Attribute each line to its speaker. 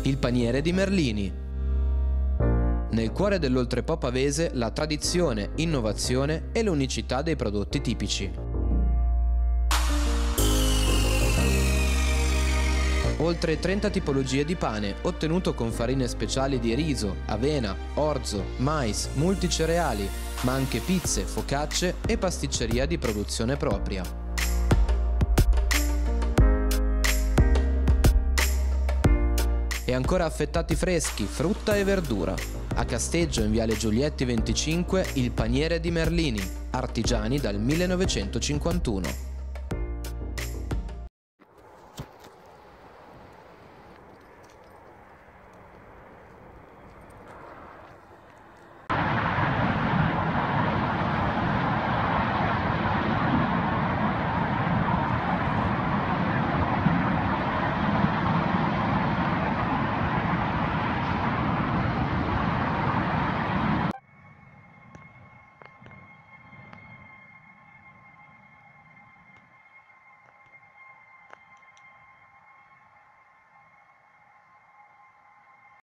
Speaker 1: il paniere di Merlini. Nel cuore dell'oltrepò pavese la tradizione, innovazione e l'unicità dei prodotti tipici. Oltre 30 tipologie di pane, ottenuto con farine speciali di riso, avena, orzo, mais, multicereali, ma anche pizze, focacce e pasticceria di produzione propria. E ancora affettati freschi, frutta e verdura. A Casteggio, in viale Giulietti 25, il paniere di Merlini, artigiani dal 1951.